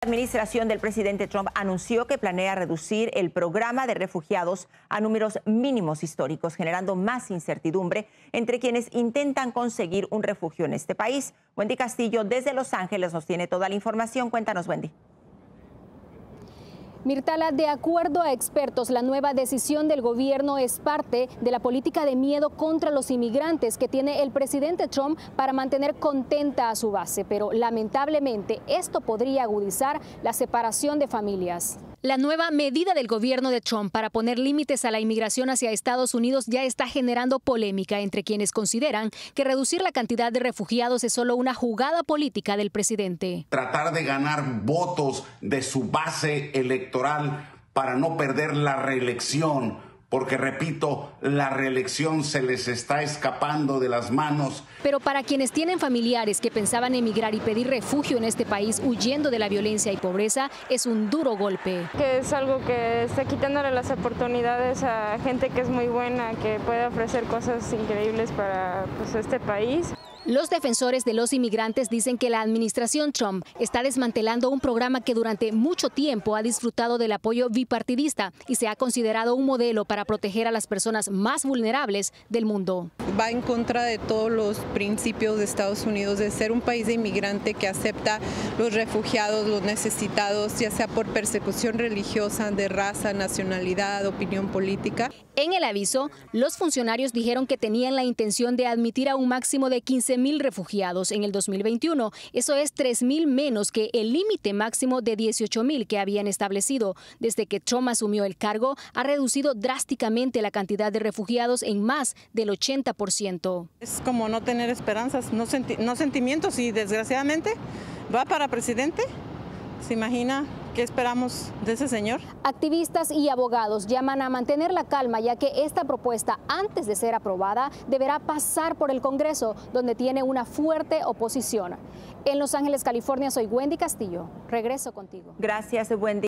La administración del presidente Trump anunció que planea reducir el programa de refugiados a números mínimos históricos, generando más incertidumbre entre quienes intentan conseguir un refugio en este país. Wendy Castillo, desde Los Ángeles, nos tiene toda la información. Cuéntanos, Wendy. Mirtala, de acuerdo a expertos, la nueva decisión del gobierno es parte de la política de miedo contra los inmigrantes que tiene el presidente Trump para mantener contenta a su base. Pero lamentablemente esto podría agudizar la separación de familias. La nueva medida del gobierno de Trump para poner límites a la inmigración hacia Estados Unidos ya está generando polémica entre quienes consideran que reducir la cantidad de refugiados es solo una jugada política del presidente. Tratar de ganar votos de su base electoral para no perder la reelección. Porque, repito, la reelección se les está escapando de las manos. Pero para quienes tienen familiares que pensaban emigrar y pedir refugio en este país huyendo de la violencia y pobreza, es un duro golpe. Que es algo que está quitándole las oportunidades a gente que es muy buena, que puede ofrecer cosas increíbles para este país. Los defensores de los inmigrantes dicen que la administración Trump está desmantelando un programa que durante mucho tiempo ha disfrutado del apoyo bipartidista y se ha considerado un modelo para proteger a las personas más vulnerables del mundo. Va en contra de todos los principios de Estados Unidos de ser un país de inmigrante que acepta los refugiados, los necesitados, ya sea por persecución religiosa, de raza, nacionalidad, opinión política. En el aviso, los funcionarios dijeron que tenían la intención de admitir a un máximo de 15,000 refugiados en el 2021. Eso es 3,000 menos que el límite máximo de 18,000 que habían establecido. Desde que Trump asumió el cargo, ha reducido drásticamente la cantidad de refugiados en más del 80%. Es como no tener esperanzas, no sentimientos, y desgraciadamente va para presidente. ¿Se imagina qué esperamos de ese señor? Activistas y abogados llaman a mantener la calma, ya que esta propuesta, antes de ser aprobada, deberá pasar por el Congreso, donde tiene una fuerte oposición. En Los Ángeles, California, soy Wendy Castillo. Regreso contigo. Gracias, Wendy.